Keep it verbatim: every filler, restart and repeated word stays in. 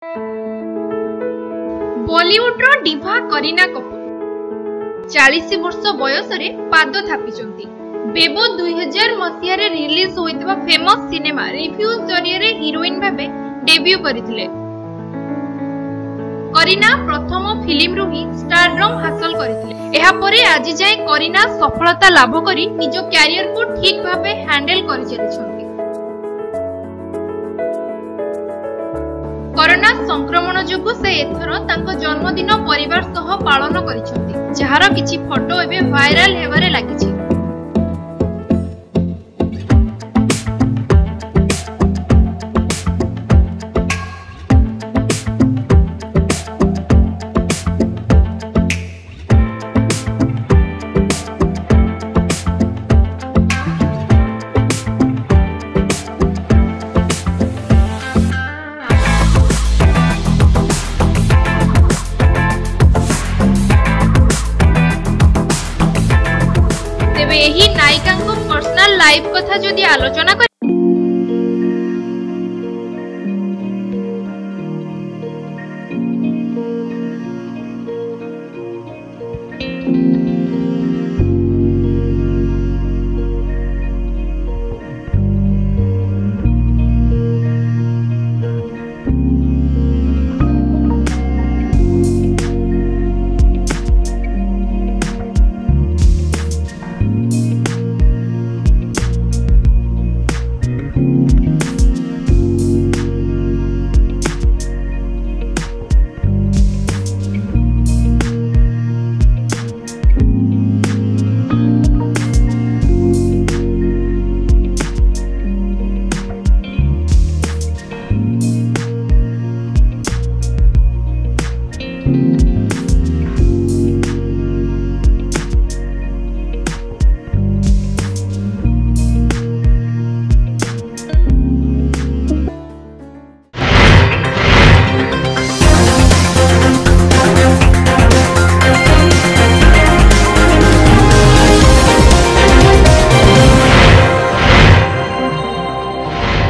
बॉलीवुड रो डिभा करीना कपूर चालीस वर्ष बयस रे पाद थापिचंती। बेबो दुई हजार मसीह रे रिलीज होइतबा फेमस सिनेमा रिव्यूज जरिए रे हीरोइन भाबे डेब्यू करिथिले। करीना प्रथम फिल्म रु ही स्टारडम हासिल करिथिले। एहा परे आज जाय करीना सफलता लाभ करी निज कैरियर को ठीक भाबे हैंडल करि चलिछंती। कोरोना संक्रमण जोगु से एथर तांको जन्मदिन परिवार सह पालन करिछंती, जहार किछि फोटो एबे वायरल हेबारे लागिछि।